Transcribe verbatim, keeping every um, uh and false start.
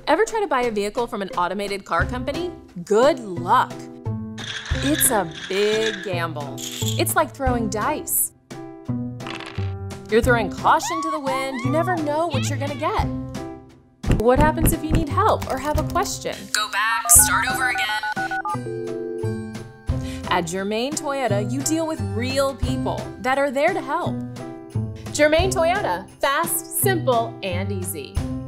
Ever try to buy a vehicle from an automated car company? Good luck. It's a big gamble. It's like throwing dice. You're throwing caution to the wind. You never know what you're gonna get. What happens if you need help or have a question? Go back, start over again. At Germain Toyota, you deal with real people that are there to help. Germain Toyota, fast, simple, and easy.